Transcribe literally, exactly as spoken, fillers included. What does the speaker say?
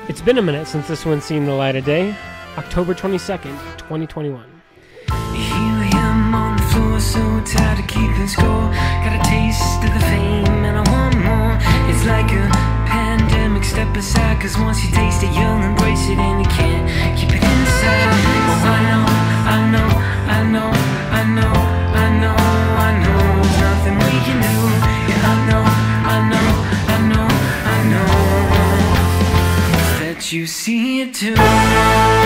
It's been a minute since this one's seen the light of day. October twenty-second, twenty twenty-one. You hear him on the floor, so tired of keeping score. Got a taste of the fame and I want more. It's like a pandemic, step aside, cause once you taste it, you'll embrace it and you can't keep it inside. Oh, I know, I know, I know, I know, I know, I know there's nothing we can do. Yeah, I know, I know, I know, I know that you see it too.